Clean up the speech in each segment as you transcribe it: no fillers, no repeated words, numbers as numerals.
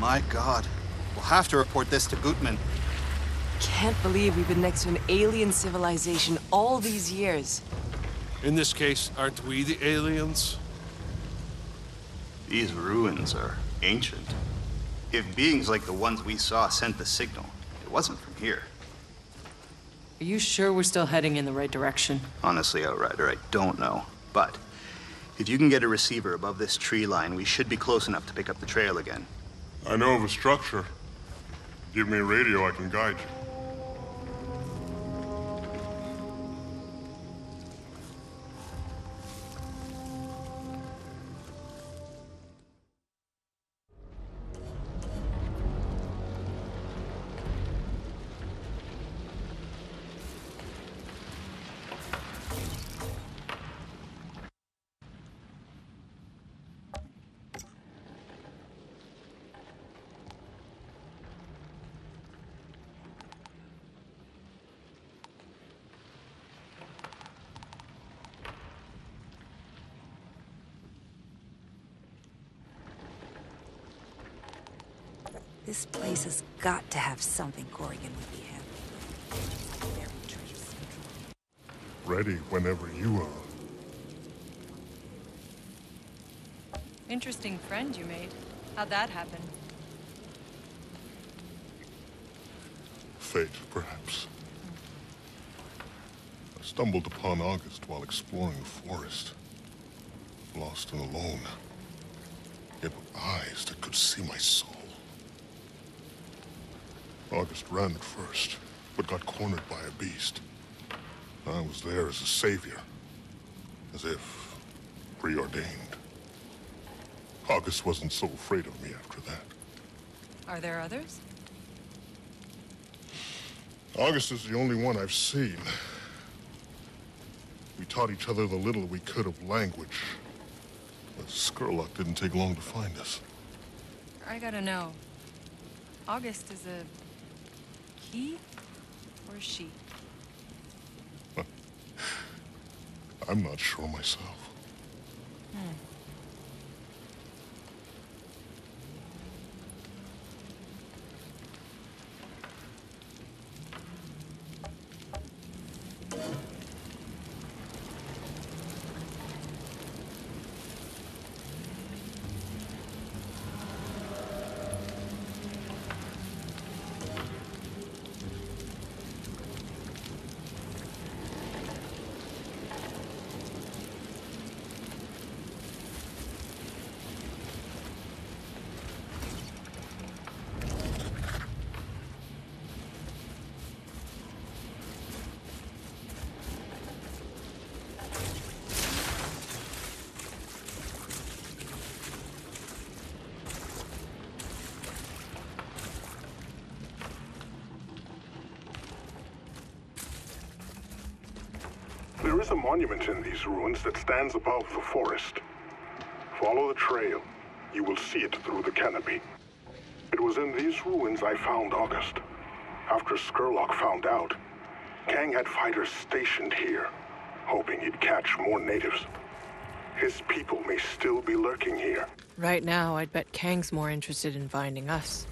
My God. We'll have to report this to Gutman. Can't believe we've been next to an alien civilization all these years. In this case, aren't we the aliens? These ruins are ancient. If beings like the ones we saw sent the signal, it wasn't from here. Are you sure we're still heading in the right direction? Honestly, Outrider, I don't know. But if you can get a receiver above this tree line, we should be close enough to pick up the trail again. I know of a structure. Give me a radio, I can guide you. This place has got to have something Corrigan would be happy with. Like buried treasure central. Ready whenever you are. Interesting friend you made. How'd that happen? Fate, perhaps. I stumbled upon August while exploring the forest. Lost and alone. Yet with eyes that could see my soul. August ran at first, but got cornered by a beast. I was there as a savior. As if preordained. August wasn't so afraid of me after that. Are there others? August is the only one I've seen. We taught each other the little we could of language. But Skurlock didn't take long to find us. I gotta know. August is a he or she? I'm not sure myself. There is a monument in these ruins that stands above the forest. Follow the trail. You will see it through the canopy. It was in these ruins I found August. After Skurlock found out, Kang had fighters stationed here, hoping he'd catch more natives. His people may still be lurking here. Right now, I'd bet Kang's more interested in finding us.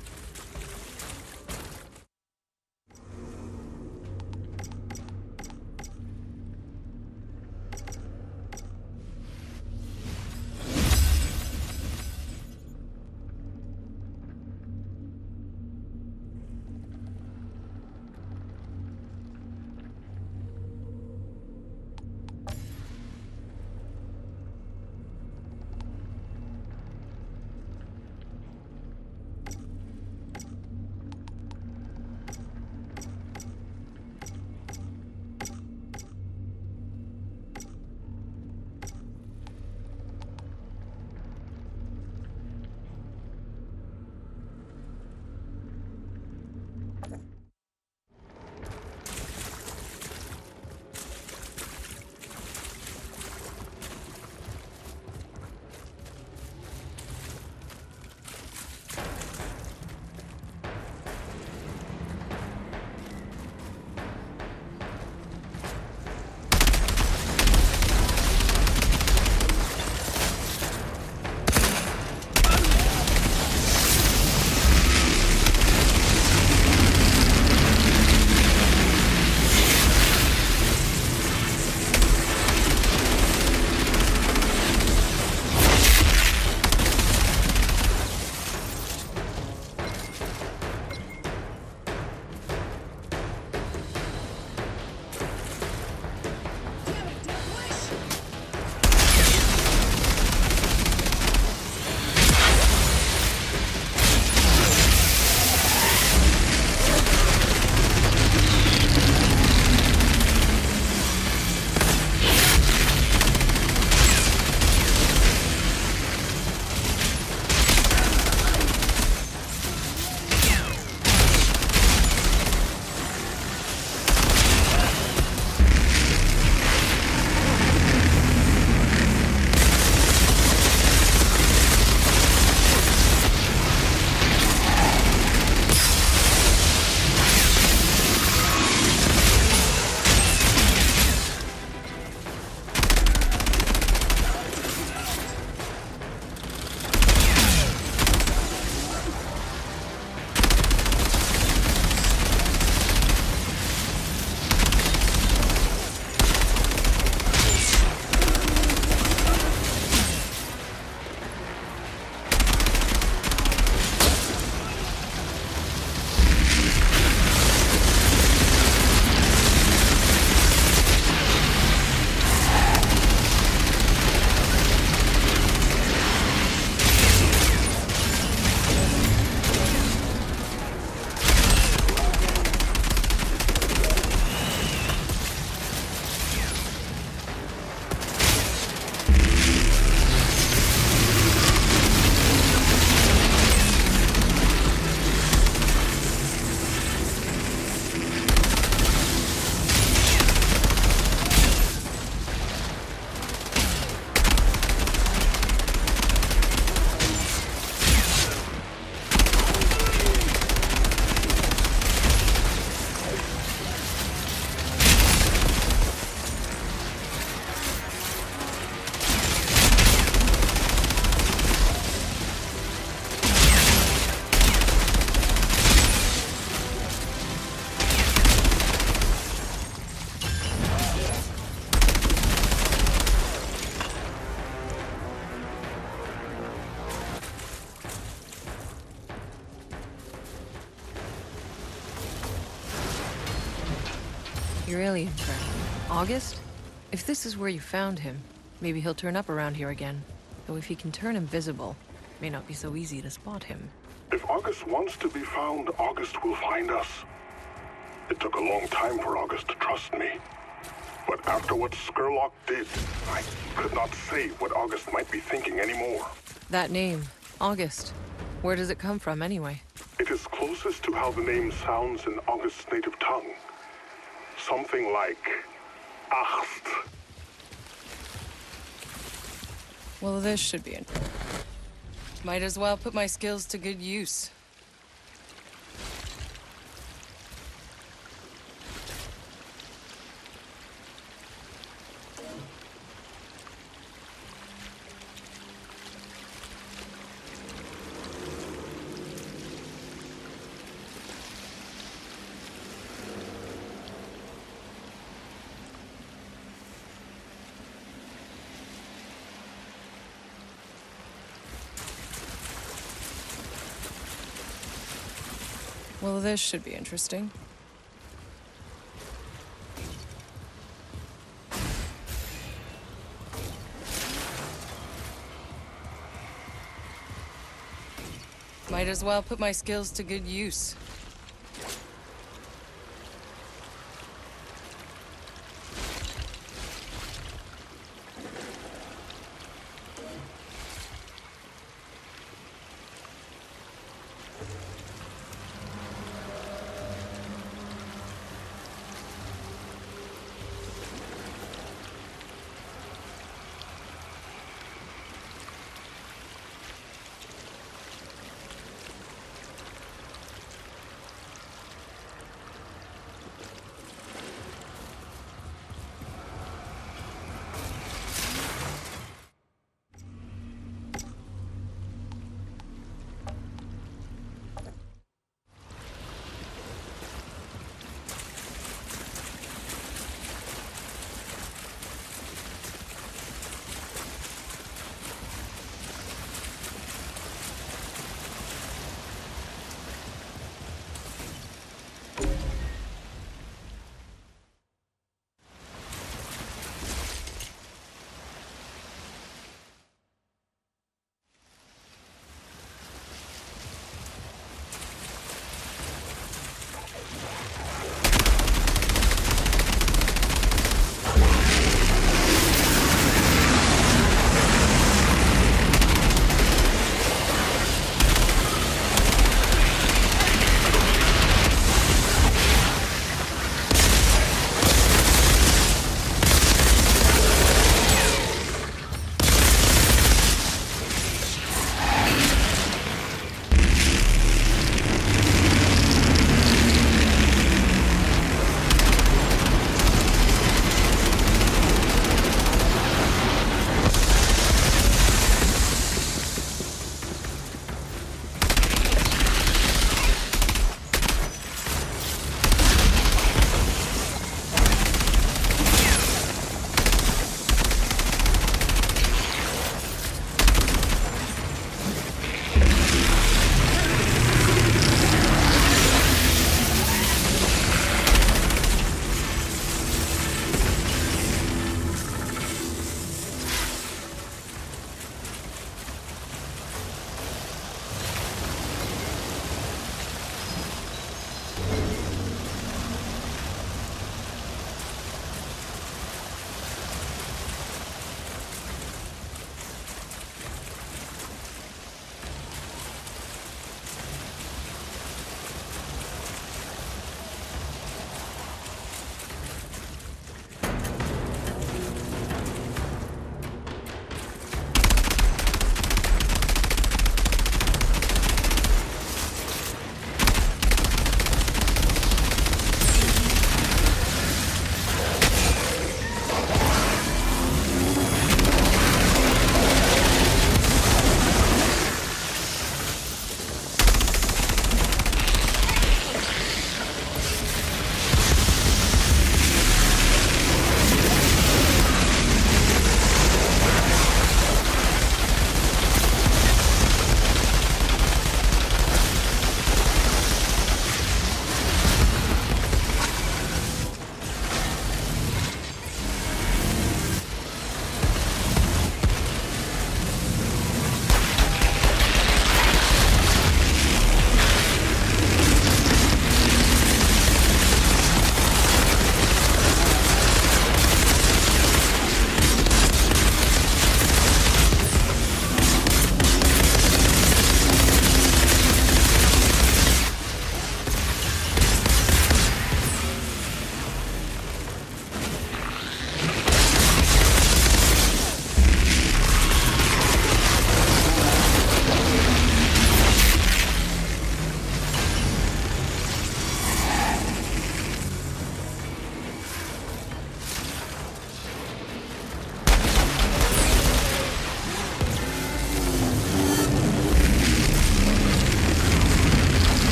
Your alien friend, August? If this is where you found him, maybe he'll turn up around here again. Though if he can turn invisible, it may not be so easy to spot him. If August wants to be found, August will find us. It took a long time for August to trust me. But after what Skurlock did, I could not say what August might be thinking anymore. That name, August. Where does it come from, anyway? It is closest to how the name sounds in August's native tongue. Something like Acht. Well, this should be it. Might as well put my skills to good use. Well, this should be interesting. Might as well put my skills to good use.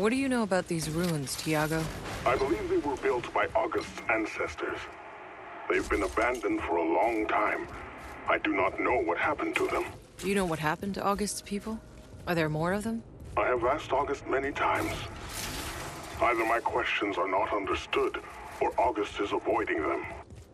What do you know about these ruins, Tiago? I believe they were built by August's ancestors. They've been abandoned for a long time. I do not know what happened to them. Do you know what happened to August's people? Are there more of them? I have asked August many times. Either my questions are not understood, or August is avoiding them.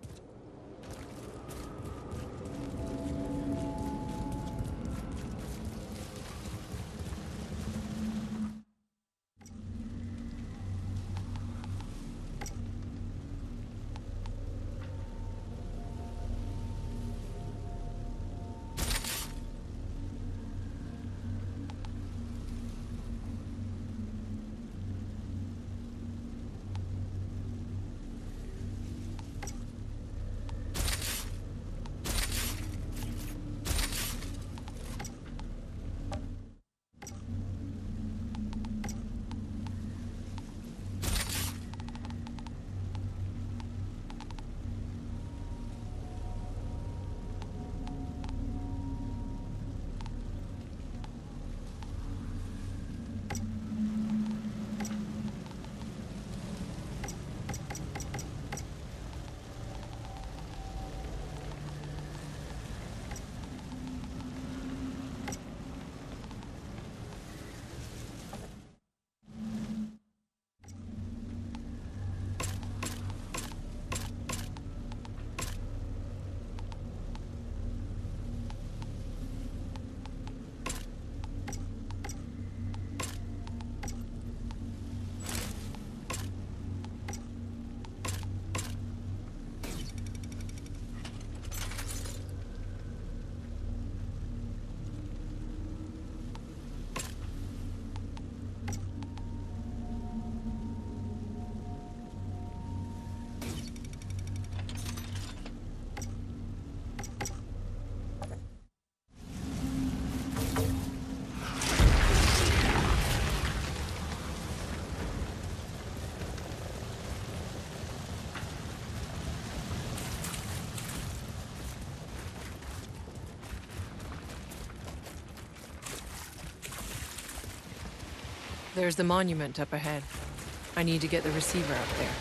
There's the monument up ahead. I need to get the receiver up there.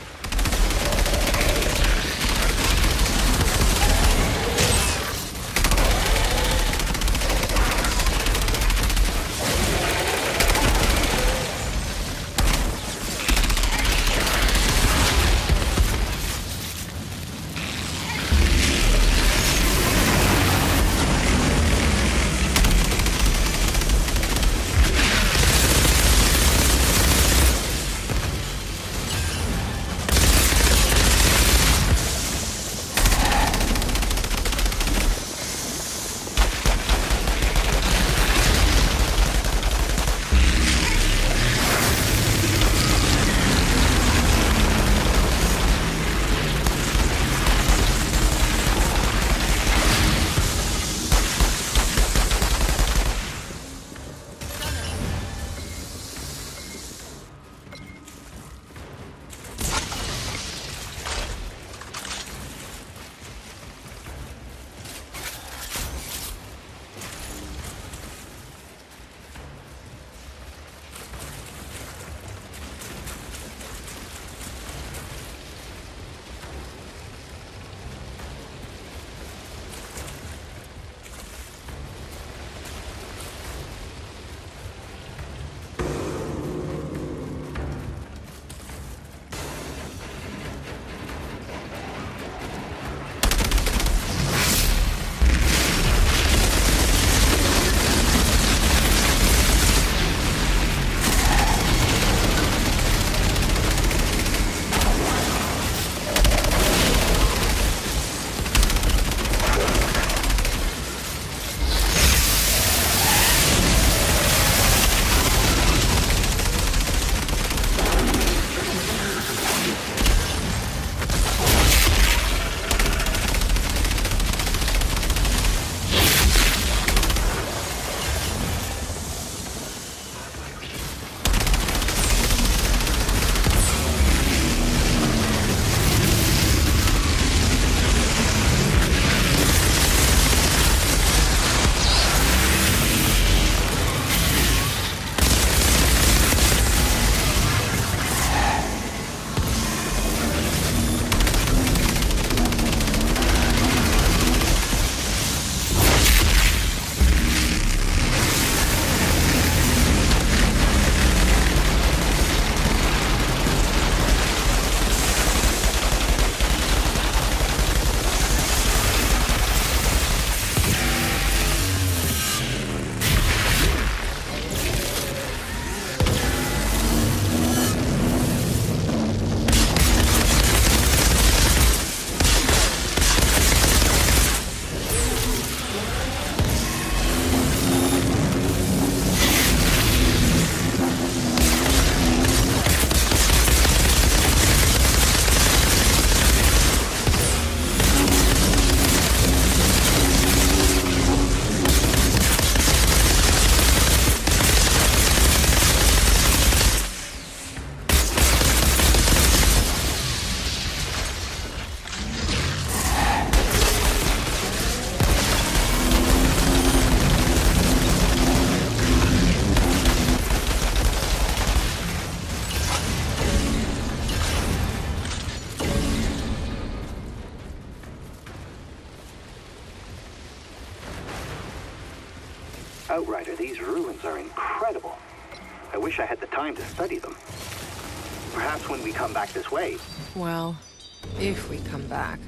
Outrider, these ruins are incredible. I wish I had the time to study them. Perhaps when we come back this way. Well, if we come back.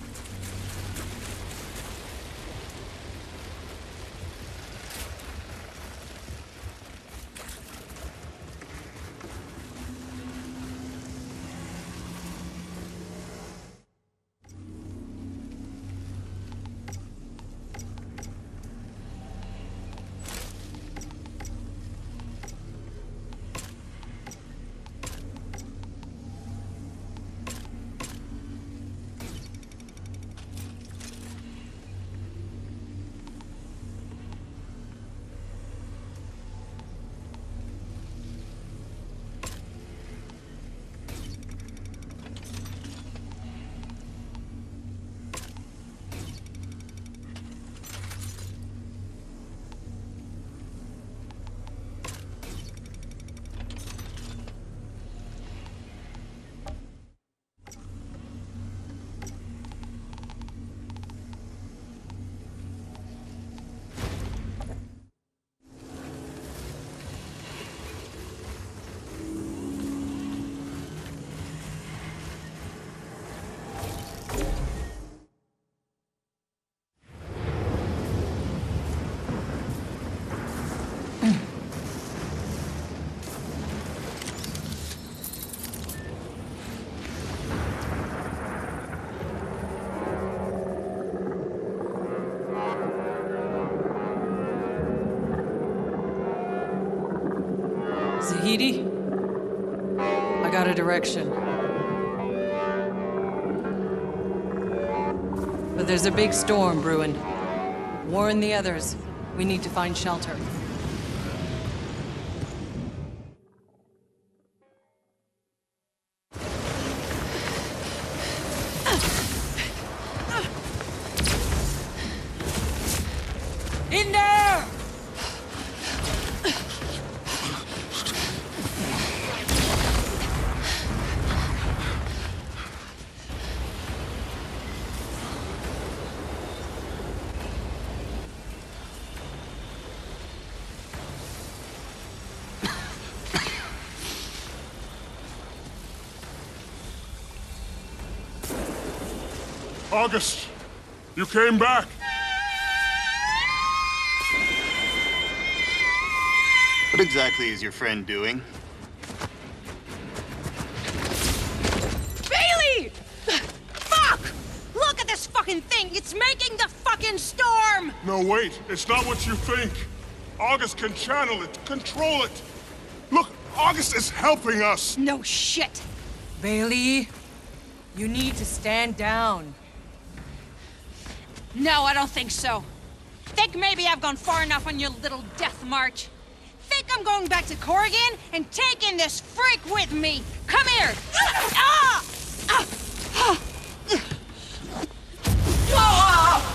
Zahidi? I got a direction. But there's a big storm brewing. Warn the others. We need to find shelter. In there! August, you came back. What exactly is your friend doing? Bailey! Fuck! Look at this fucking thing! It's making the fucking storm! No, wait. It's not what you think. August can channel it, control it. Look, August is helping us. No shit! Bailey, you need to stand down. No, I don't think so. Think maybe I've gone far enough on your little death march? Think I'm going back to Corrigan and taking this freak with me? Come here! Ah! Ah! Ah! Ah!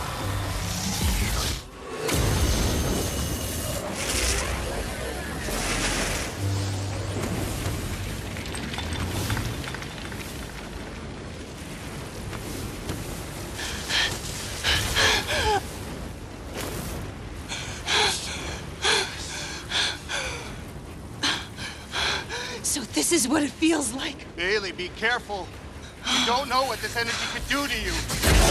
So this is what it feels like. Bailey, be careful. You don't know what this energy could do to you.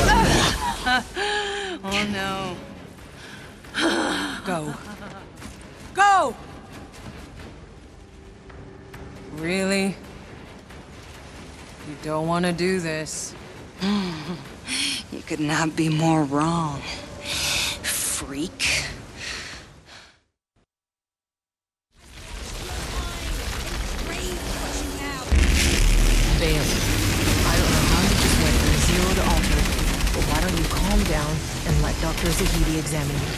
Oh no. Go. Go! Really? You don't want to do this. You could not be more wrong, freak. Bailey, I don't know how you just went from 0 to altered, but why don't you calm down and let Dr. Zahidi examine you?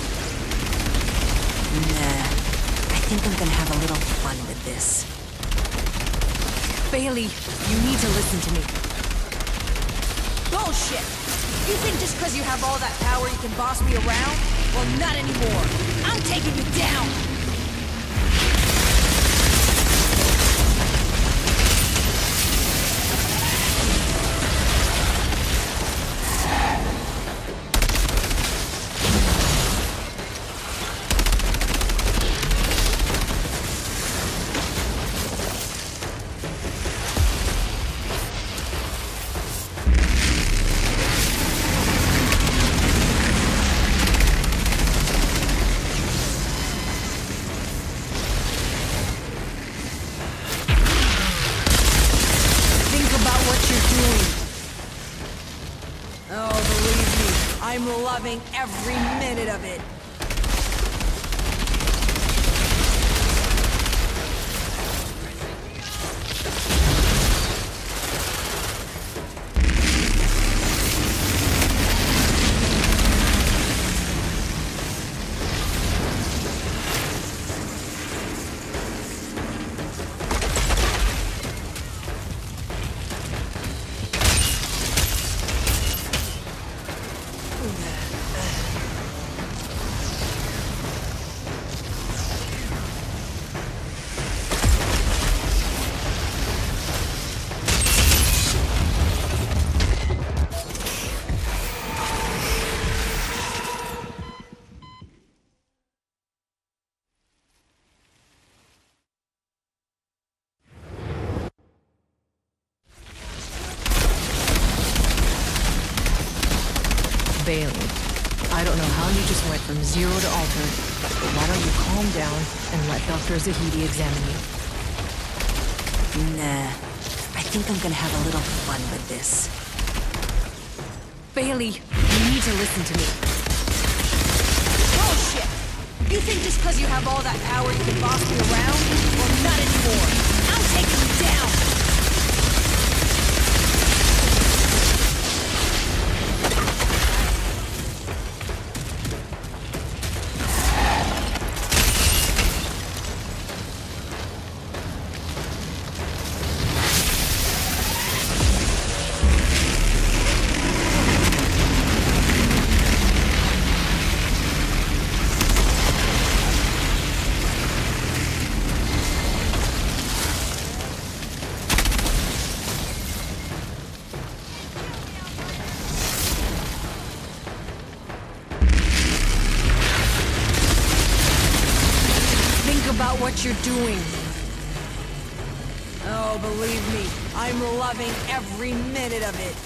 Nah, I think I'm gonna have a little fun with this. Bailey, you need to listen to me. Bullshit! You think just because you have all that power you can boss me around? Well, not anymore. I'm taking you down! loving every minute of it. Bailey, I don't know how you just went from 0 to altered, but why don't you calm down and let Dr. Zahedi examine you? Nah. I think I'm gonna have a little fun with this. Bailey, you need to listen to me. Bullshit! You think just because you have all that power you can boss me around? Well, not anymore. I'm taking you down! About what you're doing. Oh, believe me, I'm loving every minute of it.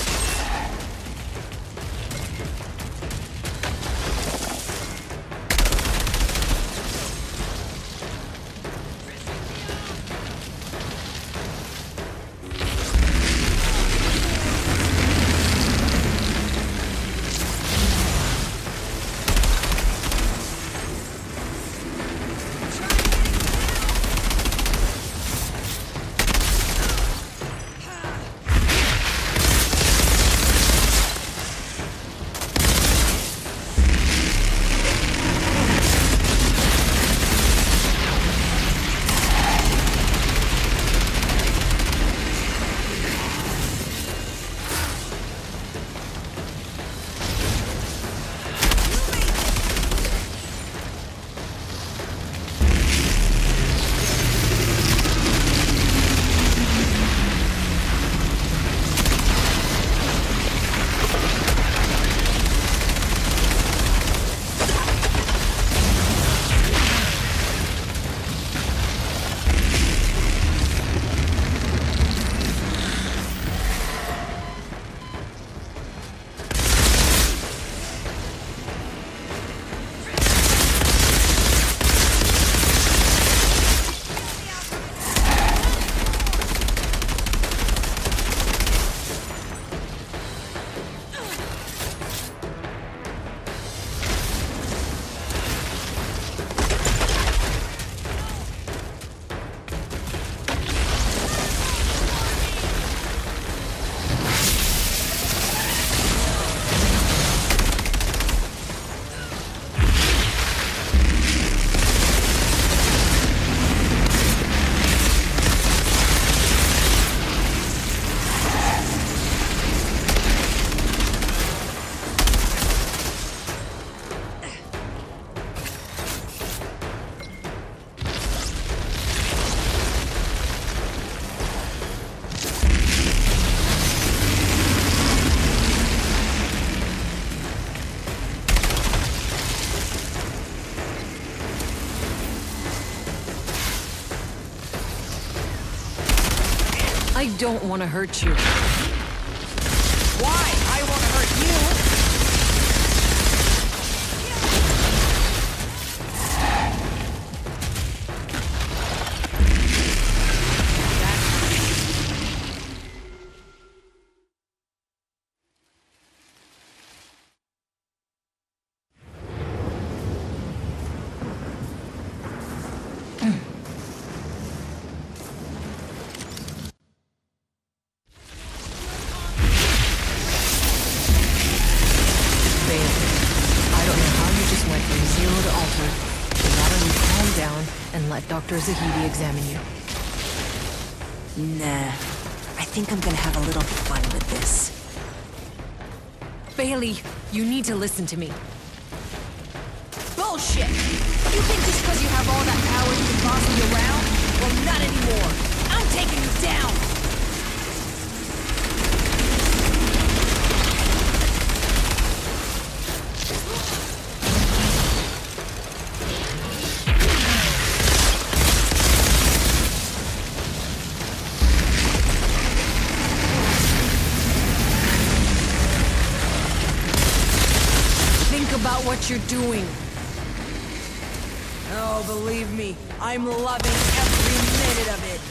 I don't want to hurt you. Why? I want to hurt you! went from 0 to altered. So why don't you calm down and let Dr. Zahedi examine you? Nah. I think I'm gonna have a little fun with this. Bailey, you need to listen to me. Bullshit! You think just because you have all that power you can boss me around? Well, not anymore. I'm taking you down! About what you're doing. Oh, believe me, I'm loving every minute of it.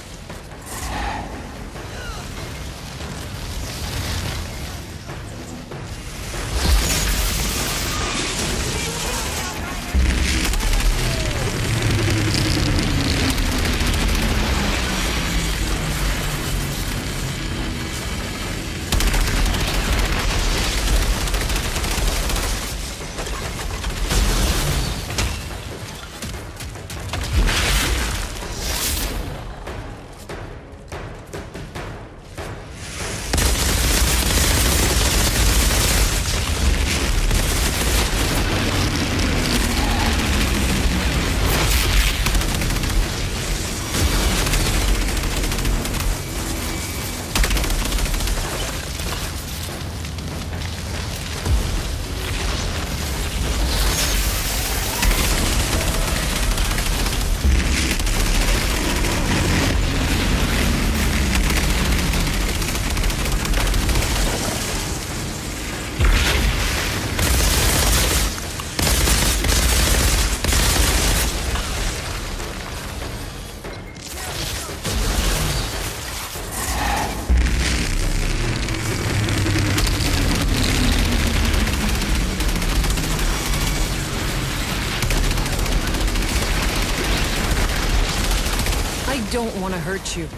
I don't want to hurt you.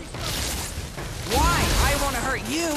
Why? I want to hurt you.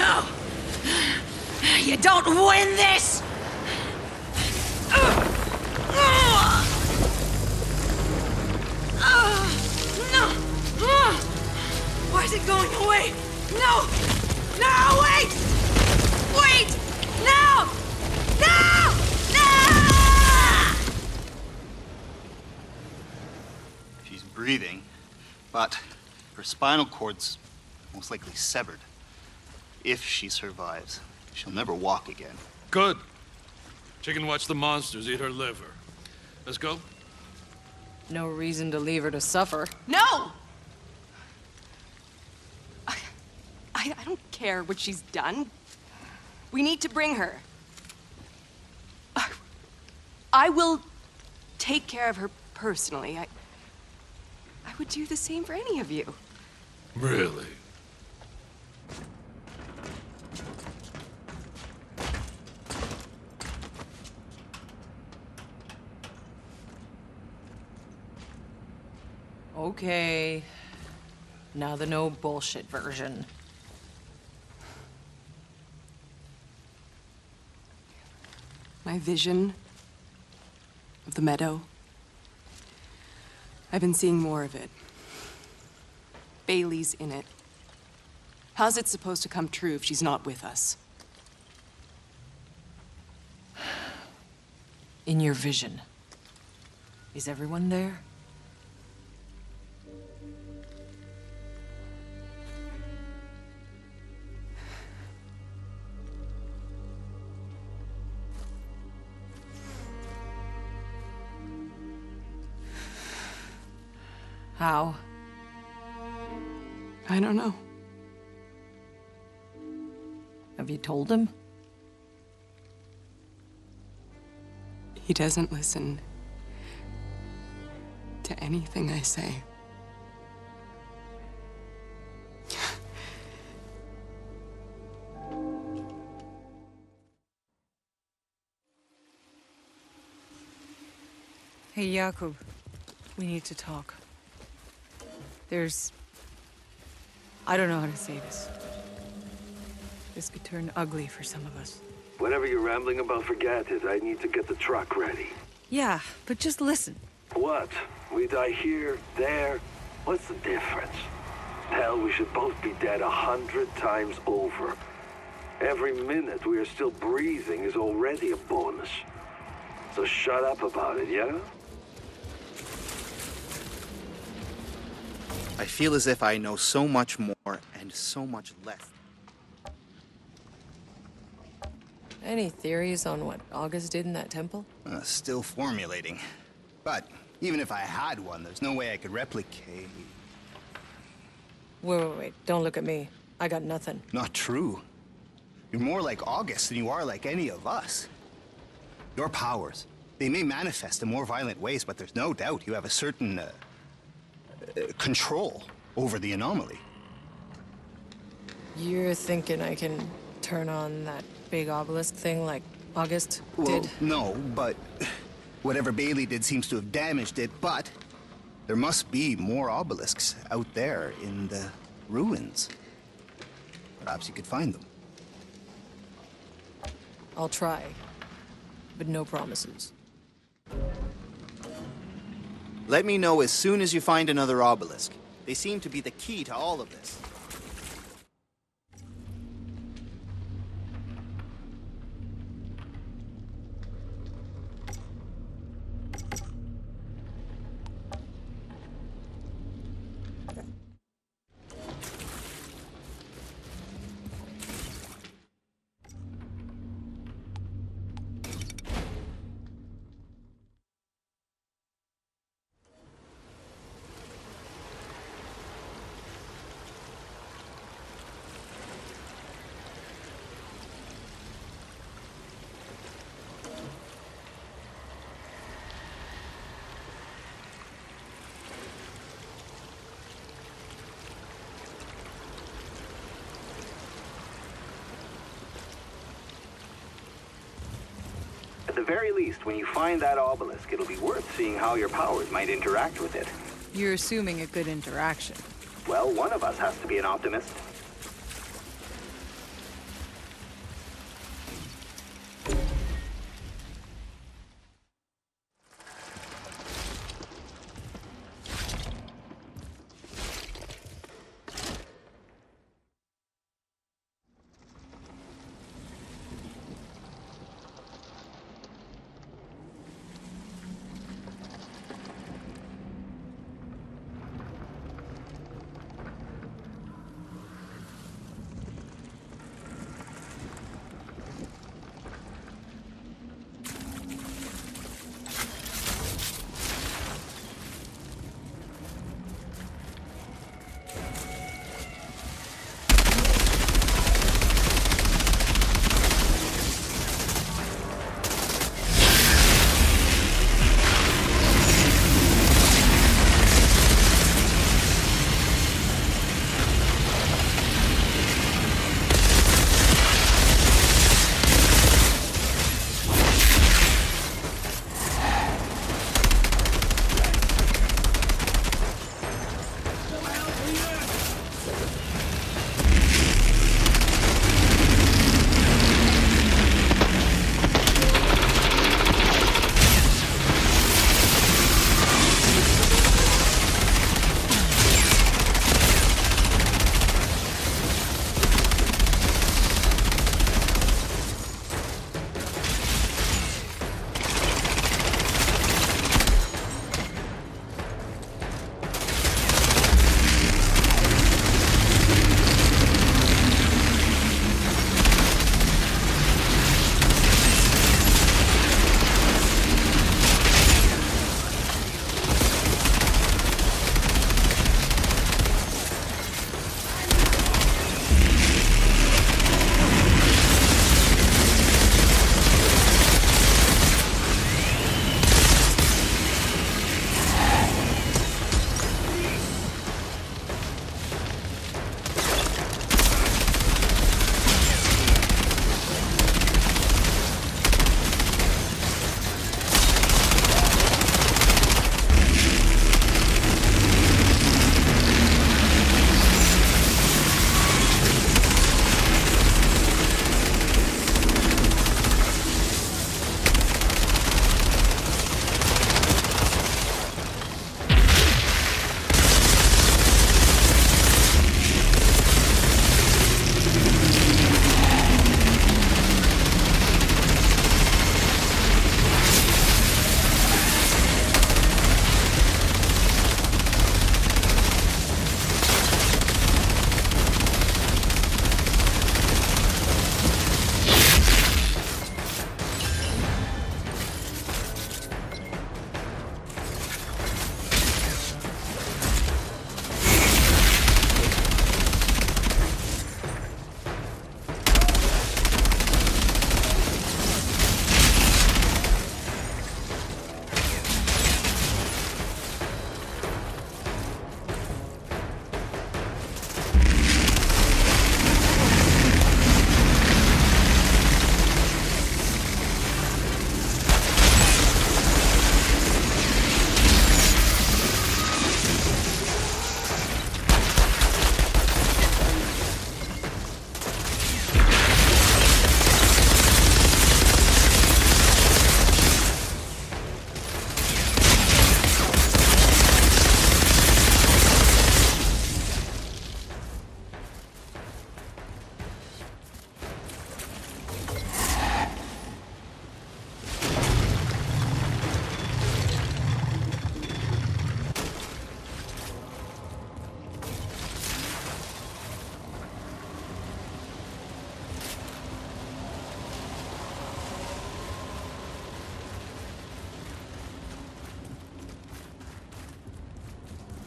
No! You don't win this! No! Why is it going away? No! No, wait! Wait! No! No! No! She's breathing, but her spinal cord's most likely severed. If she survives, she'll never walk again. Good. She can watch the monsters eat her liver. Let's go. No reason to leave her to suffer. No! I don't care what she's done. We need to bring her. I will take care of her personally. I would do the same for any of you. Really? Okay. Now the no bullshit version. My vision of the meadow. I've been seeing more of it. Bailey's in it. How's it supposed to come true if she's not with us? In your vision. Is everyone there? How? I don't know. Have you told him? He doesn't listen to anything I say. Hey, Jakub. We need to talk. I don't know how to say this. This could turn ugly for some of us. Whatever you're rambling about, forget it. I need to get the truck ready. Yeah, but just listen. What? We die here, there? What's the difference? Hell, we should both be dead 100 times over. Every minute we are still breathing is already a bonus. So shut up about it, yeah? I feel as if I know so much more and so much less. Any theories on what August did in that temple? Still formulating. But even if I had one, there's no way I could replicate. Wait. Don't look at me. I got nothing. Not true. You're more like August than you are like any of us. Your powers, they may manifest in more violent ways, but there's no doubt you have a certain control over the anomaly. You're thinking I can turn on that big obelisk thing like August did? No, but whatever Bailey did seems to have damaged it, but there must be more obelisks out there in the ruins. Perhaps you could find them. I'll try, but no promises. Let me know as soon as you find another obelisk. They seem to be the key to all of this. At the very least, when you find that obelisk, it'll be worth seeing how your powers might interact with it. You're assuming a good interaction. Well, one of us has to be an optimist.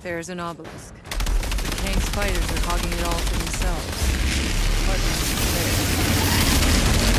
There's an obelisk. The Kang spiders are hogging it all for themselves. But there.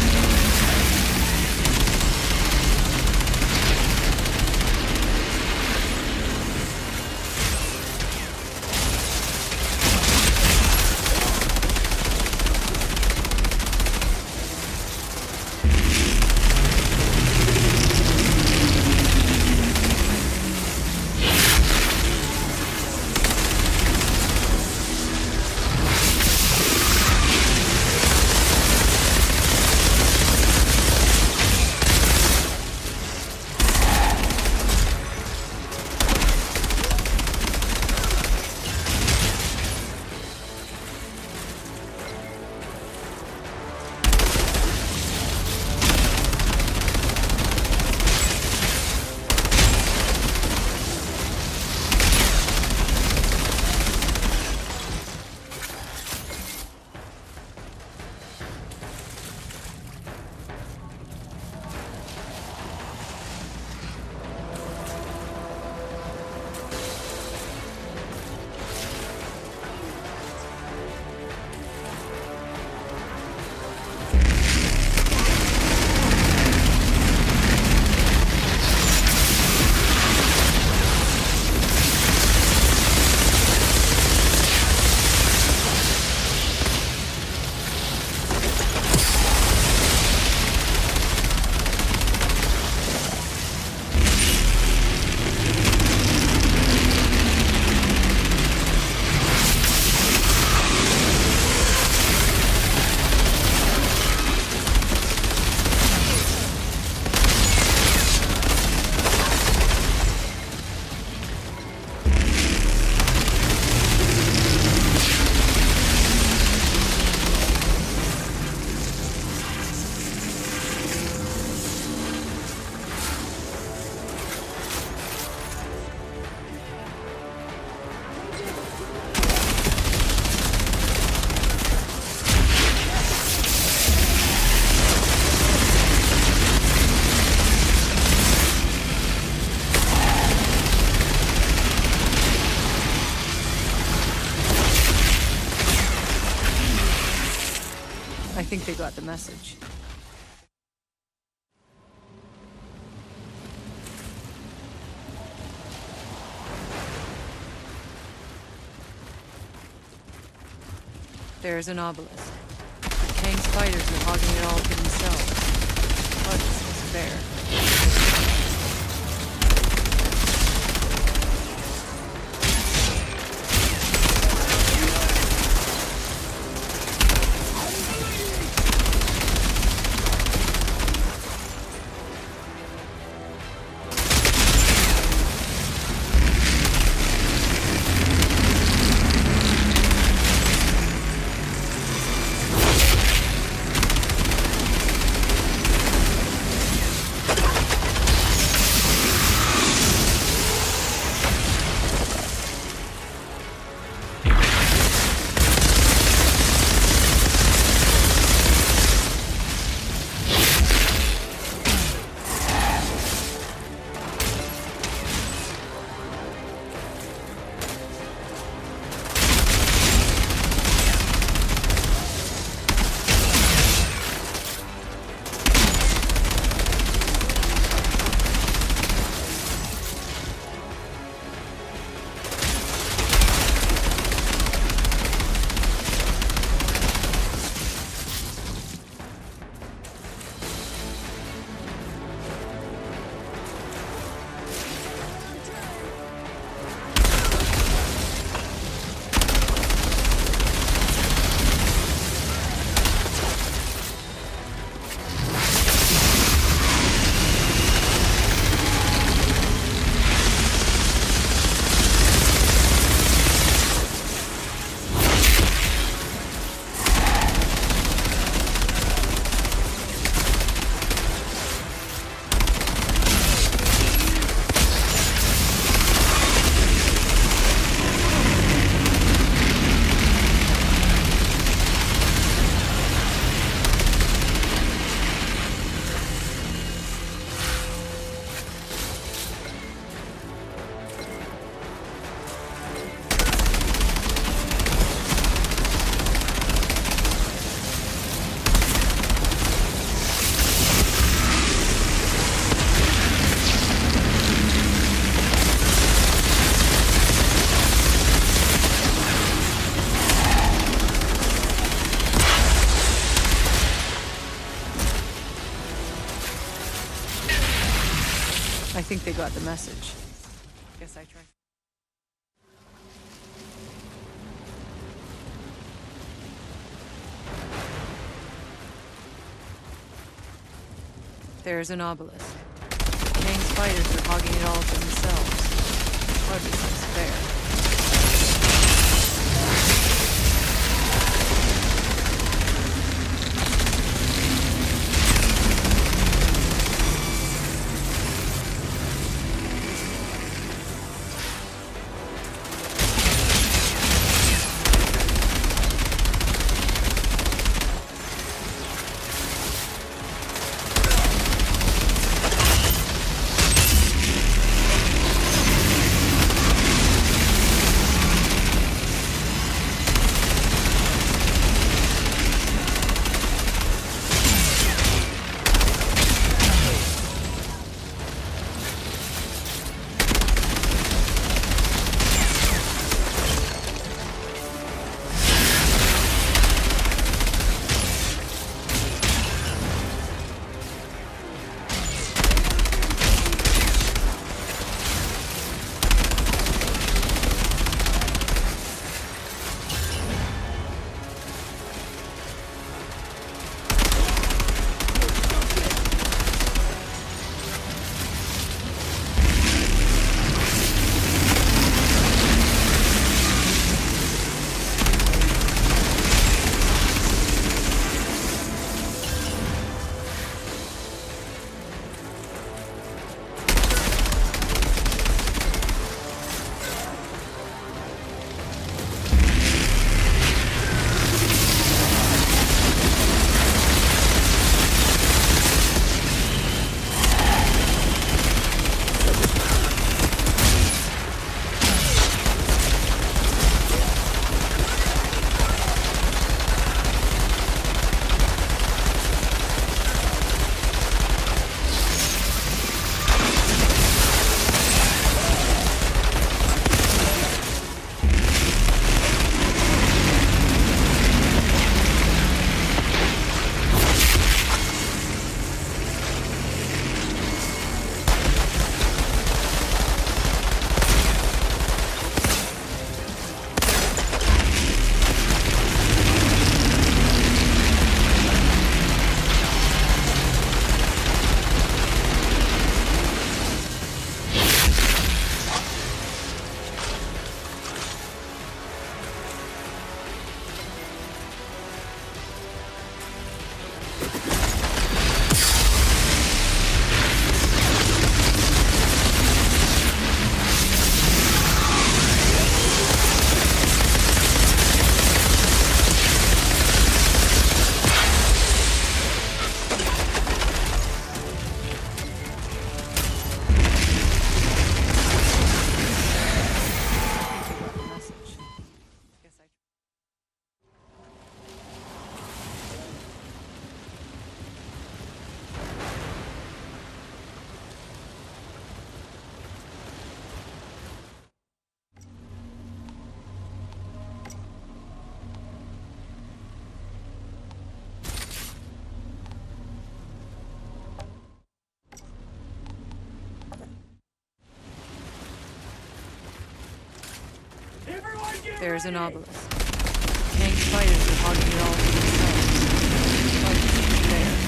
I think they got the message. There's an obelisk. The Kang spiders are hogging it all for themselves. Budget is fair. think they got the message. Guess I tried. There's an obelisk. Kang's fighters are hogging it all for themselves. Hardly seems fair. There's an obelisk. Kang's fighters are hogging it all for themselves. Hardly seems fair.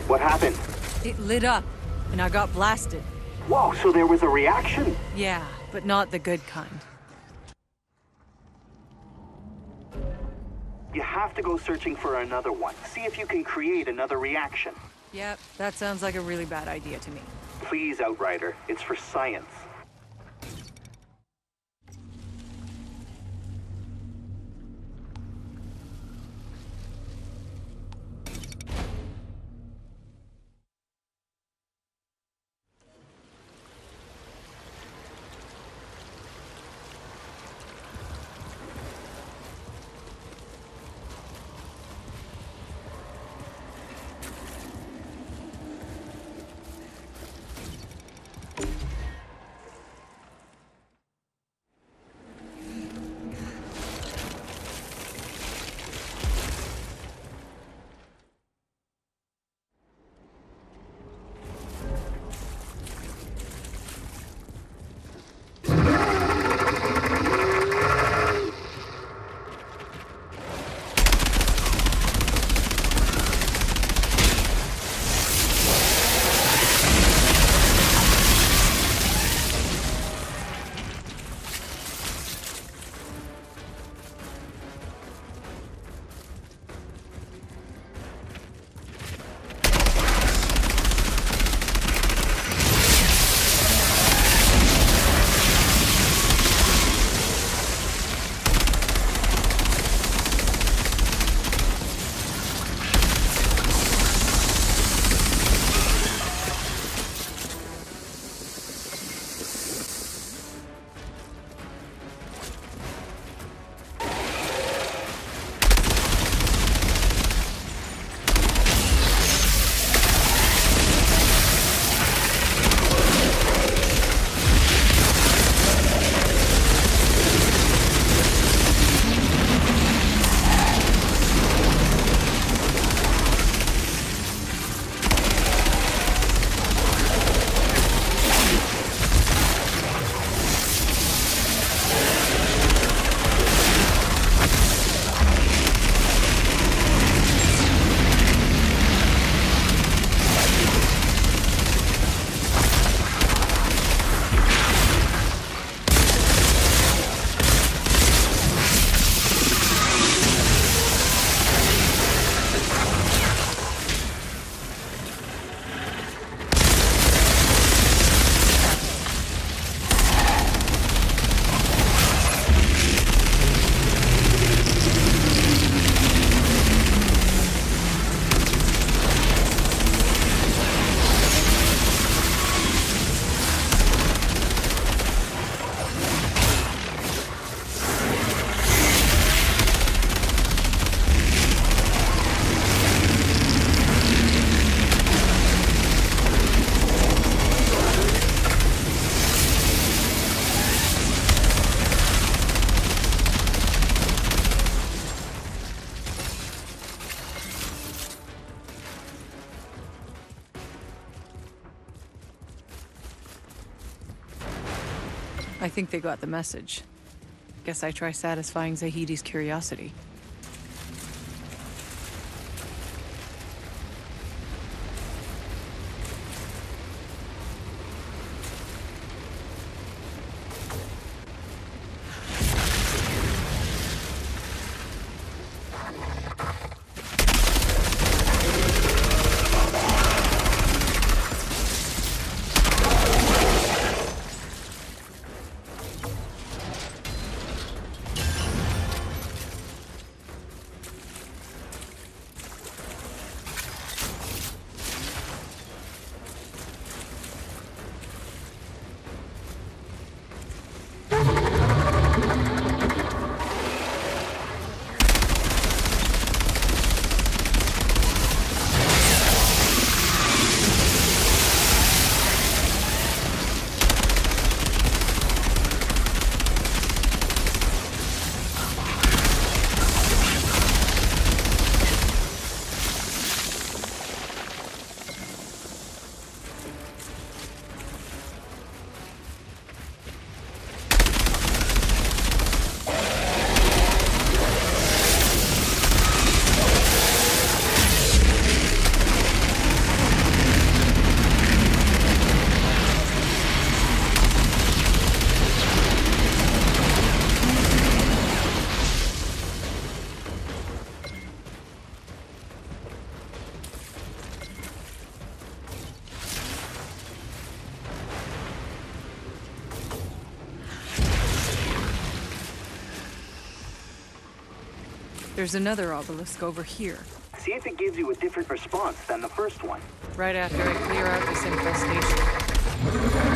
What happened? It lit up, and I got blasted. Whoa, so there was a reaction? Yeah, but not the good kind. You have to go searching for another one. See if you can create another reaction. Yep, that sounds like a really bad idea to me. Please, Outrider. It's for science. I think they got the message. Guess I try satisfying Zahidi's curiosity. There's another obelisk over here. See if it gives you a different response than the first one. Right after I clear out this infestation.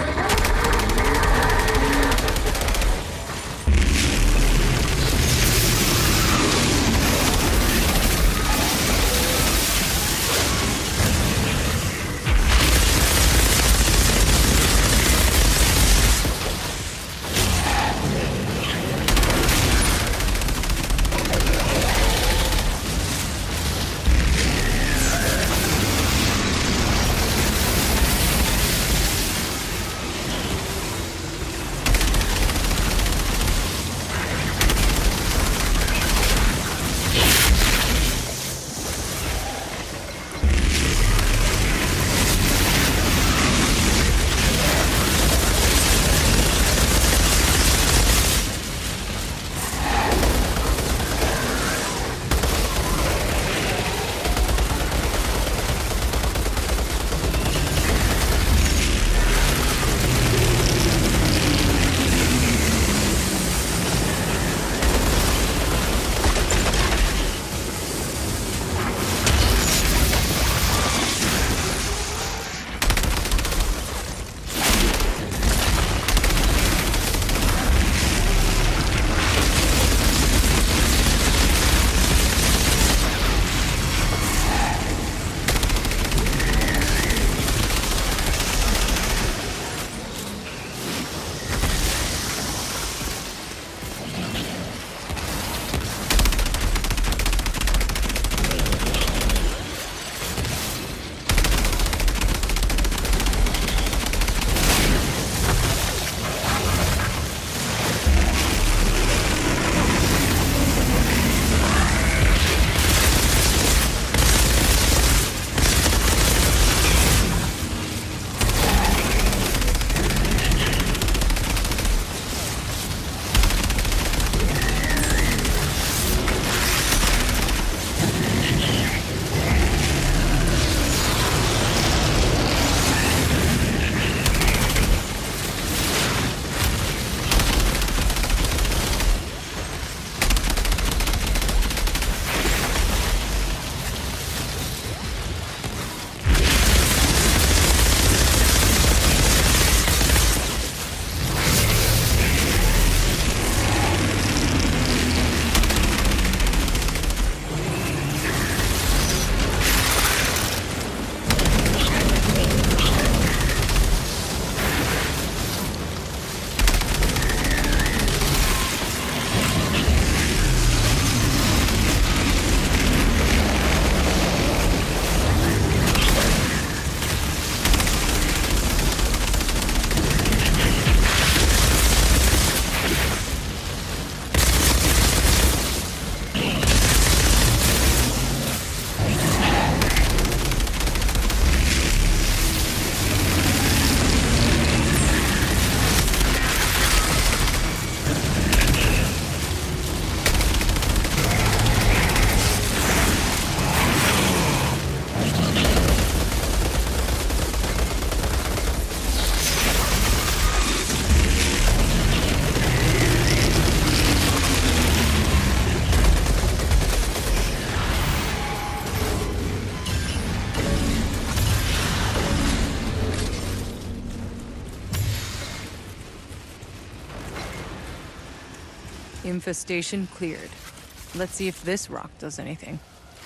Infestation cleared. Let's see if this rock does anything.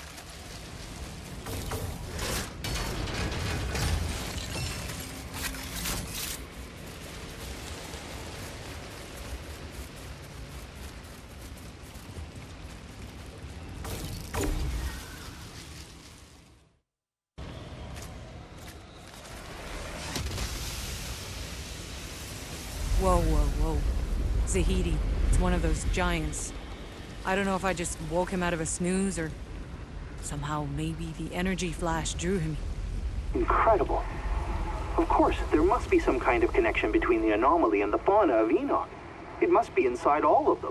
Whoa, whoa, whoa. Zahedi. It's one of those giants. I don't know if I just woke him out of a snooze or somehow maybe the energy flash drew him. Incredible. Of course, there must be some kind of connection between the anomaly and the fauna of Enoch. It must be inside all of them.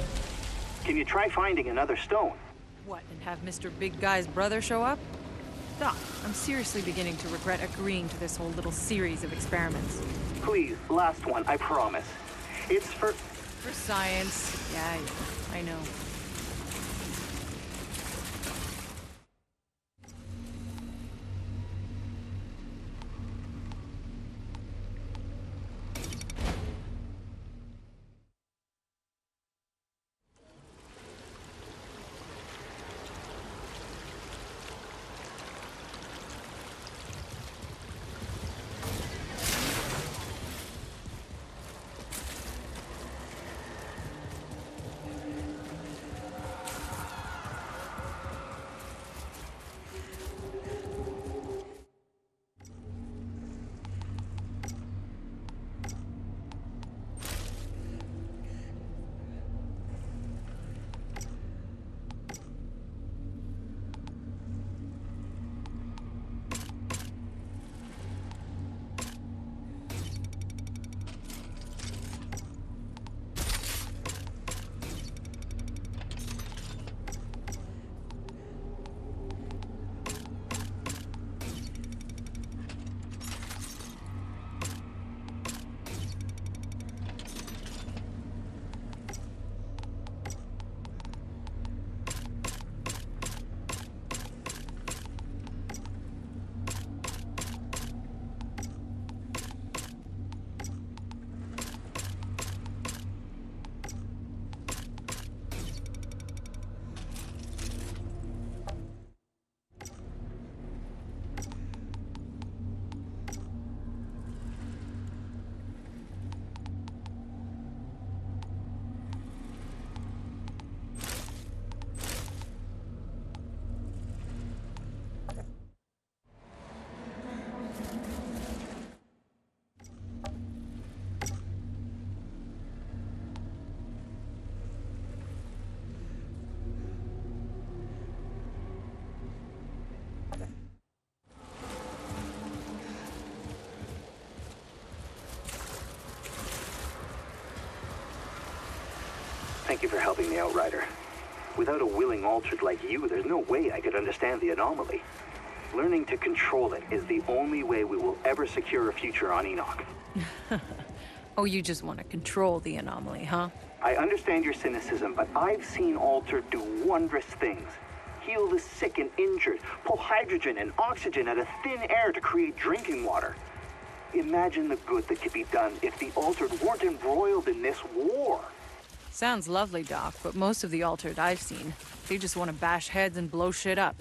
Can you try finding another stone? What, and have Mr. Big Guy's brother show up? Doc, I'm seriously beginning to regret agreeing to this whole little series of experiments. Please, last one, I promise. It's for... For science. Yeah, I know. Thank you for helping me out, Ryder. Without a willing altered like you, there's no way I could understand the anomaly. Learning to control it is the only way we will ever secure a future on Enoch. Oh, you just want to control the anomaly, huh? I understand your cynicism, but I've seen Altered do wondrous things. Heal the sick and injured, pull hydrogen and oxygen out of thin air to create drinking water. Imagine the good that could be done if the Altered weren't embroiled in this war. Sounds lovely, Doc, but most of the Altered I've seen, they just want to bash heads and blow shit up.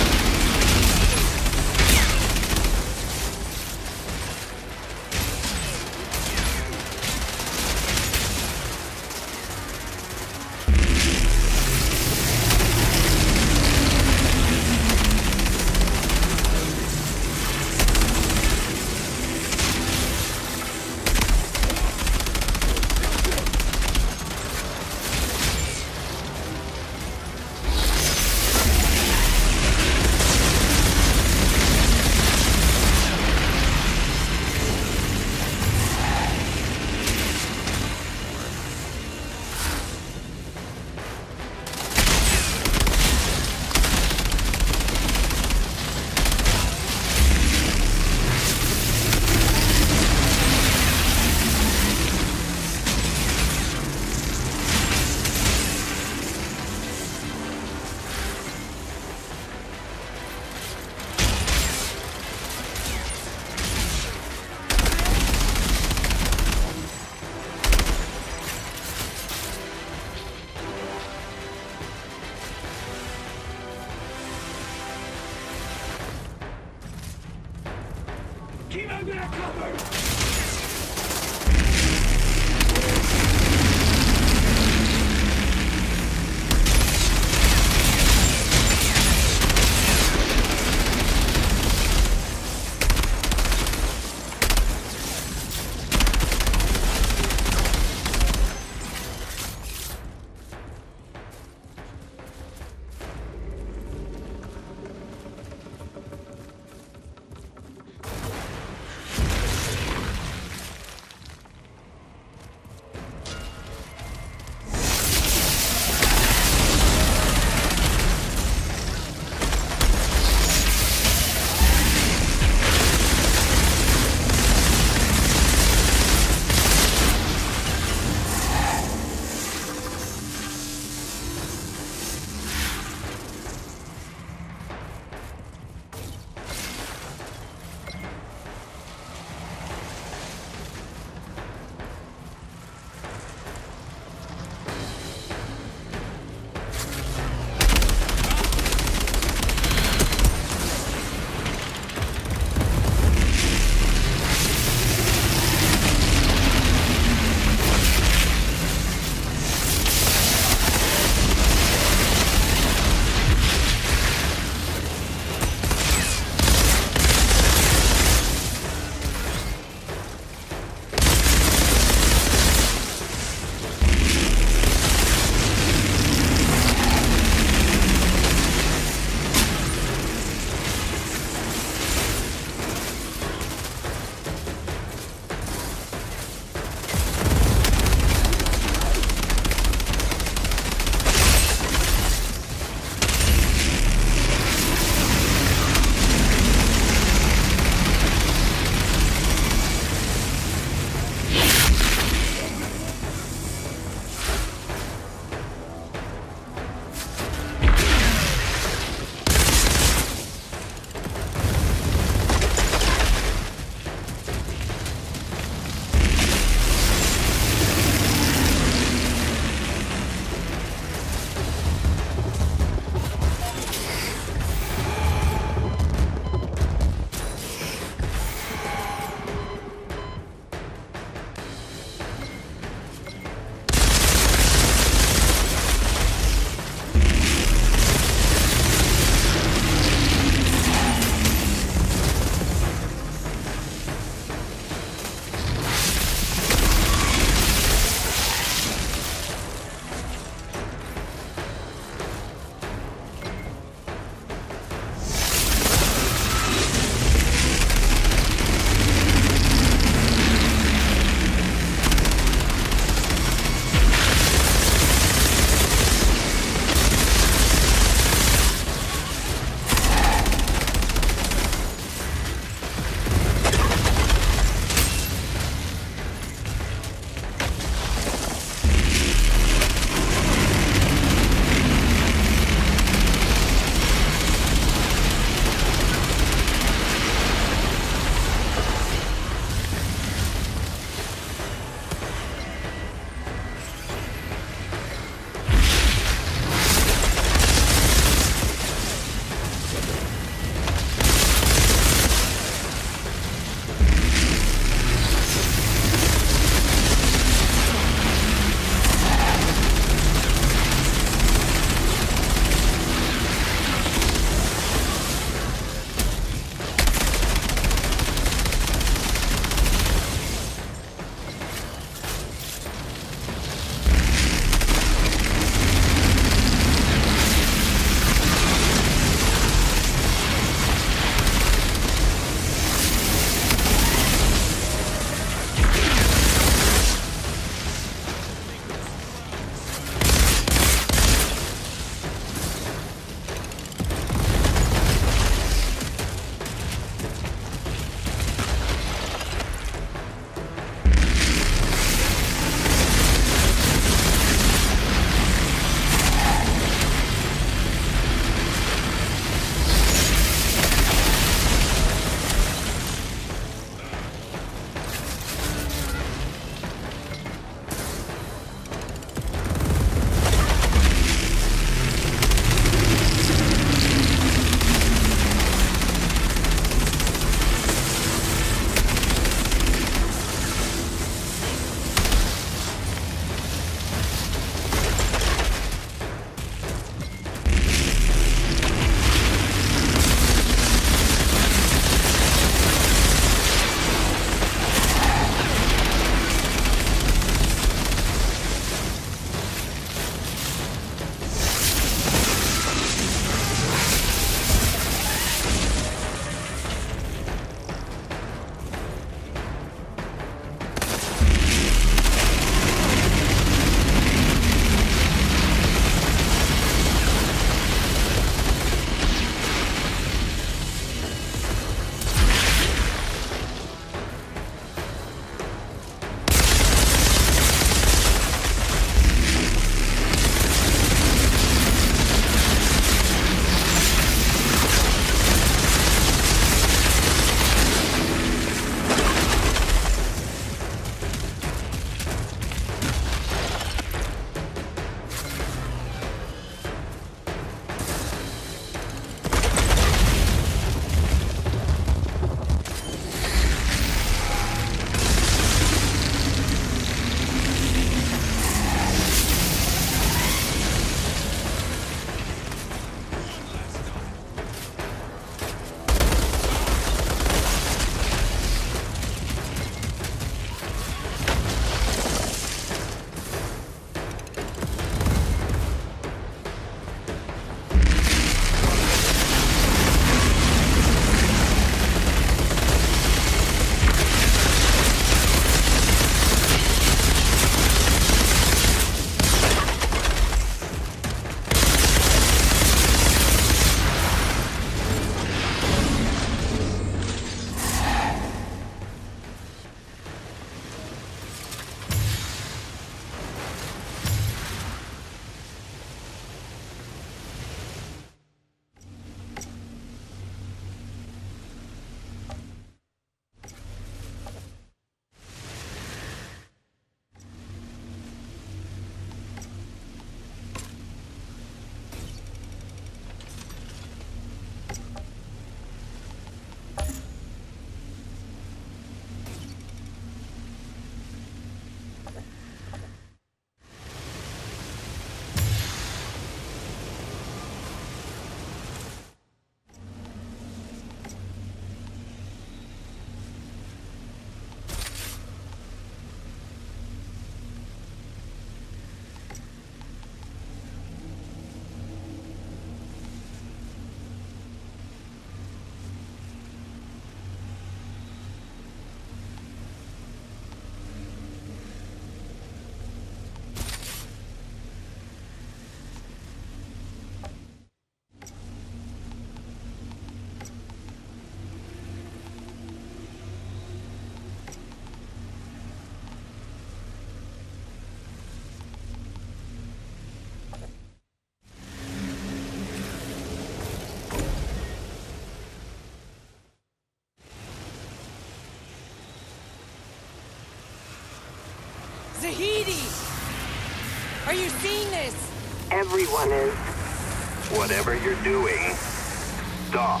Zahidi! Are you seeing this? Everyone is. Whatever you're doing, stop.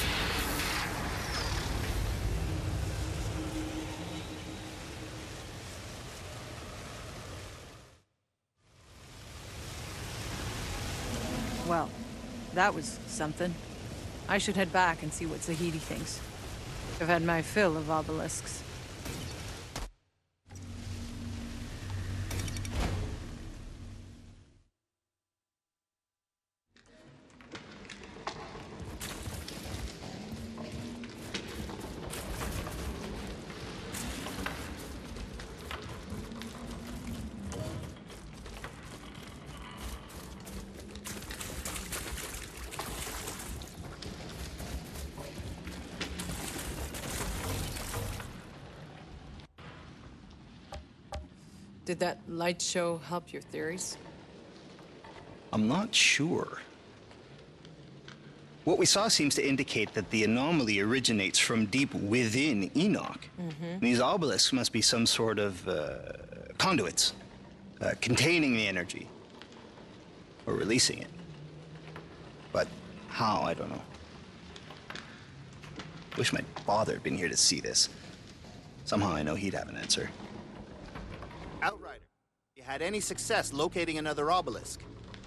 Well, that was something. I should head back and see what Zahidi thinks. I've had my fill of obelisks. Did that light show help your theories? I'm not sure. What we saw seems to indicate that the anomaly originates from deep within Enoch. These obelisks must be some sort of conduits, containing the energy, or releasing it. But how, I don't know. Wish my father had been here to see this. Somehow I know he'd have an answer. Outrider, you had any success locating another obelisk?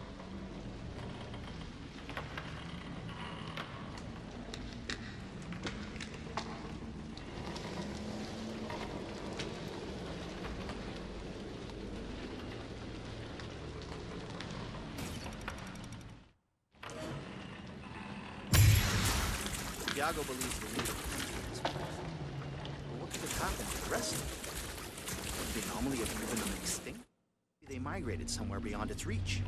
Iago believes the leader is but what could have happened to the rest of them? Would the anomaly have driven them extinct? Maybe they migrated somewhere beyond its reach.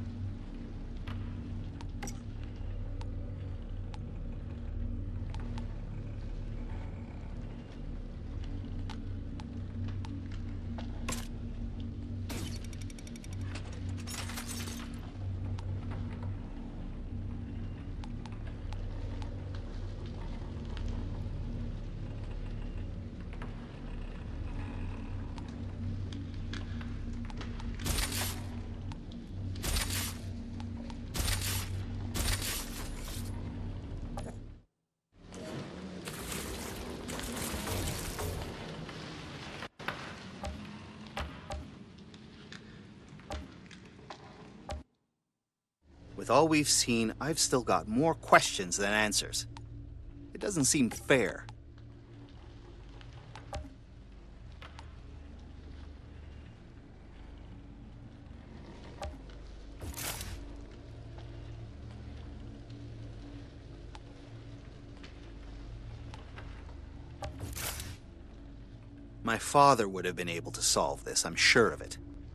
With all we've seen, I've still got more questions than answers. It doesn't seem fair. My father would have been able to solve this, I'm sure of it.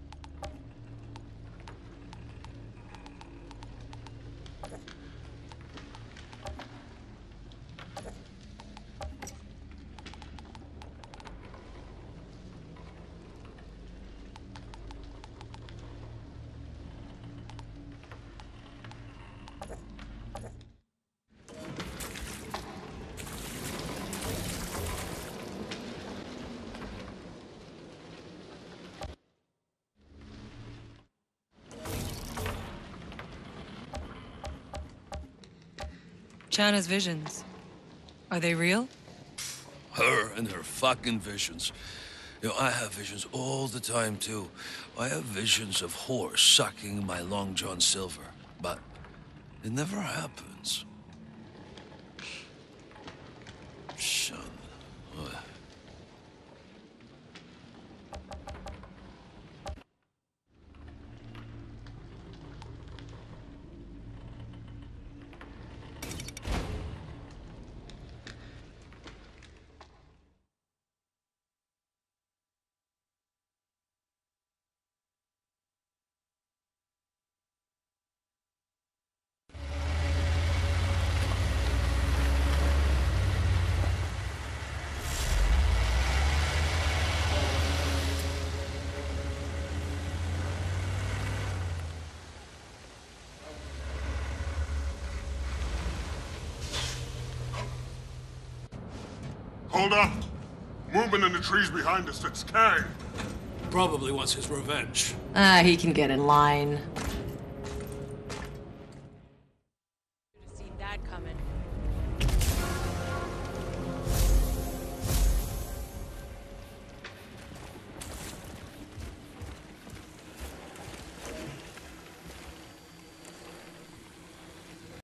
Chana's visions. Are they real? Her and her fucking visions. You know, I have visions all the time, too. I have visions of whores sucking my Long John Silver, but it never happens. Son. Ugh. Hold up! Movement in the trees behind us, it's Kang! probably wants his revenge. He can get in line.